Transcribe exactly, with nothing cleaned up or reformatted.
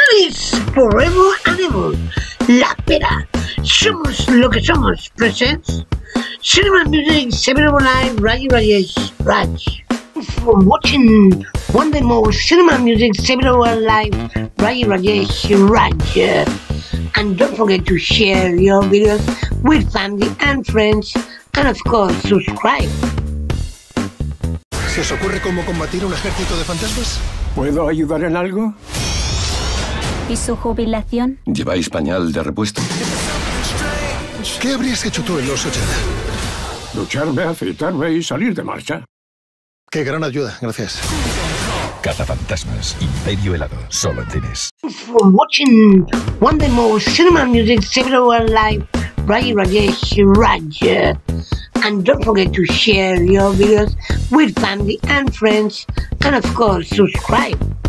Feliz forever and ever. La Pera. Somos lo que somos. Presents Cinema Music seven oh nine Rayi Rajesh Raj. For watching one day more Cinema Music seven oh one Live Rayi Rajesh Raj. And don't forget to share your videos with family and friends, and of course subscribe. ¿Se os ocurre cómo combatir un ejército de fantasmas? ¿Puedo ayudar en algo? ¿Y su jubilación? ¿Lleváis pañal de repuesto? ¿Qué habrías hecho tú en los ochenta? Ducharme, afeitarme y salir de marcha. Qué gran ayuda, gracias. Cazafantasmas, Imperio Helado, solo en Cines. For watching one day more Cinema Music seven oh one Live Rayi Rajesh Raj. And don't forget to share your videos with family and friends, and of course subscribe.